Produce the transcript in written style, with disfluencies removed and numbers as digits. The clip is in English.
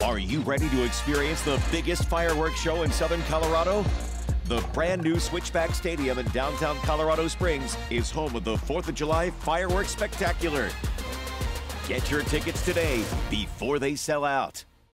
Are you ready to experience the biggest fireworks show in Southern Colorado? The brand new Switchback Stadium in downtown Colorado Springs is home of the 4th of July Fireworks Spectacular. Get your tickets today before they sell out.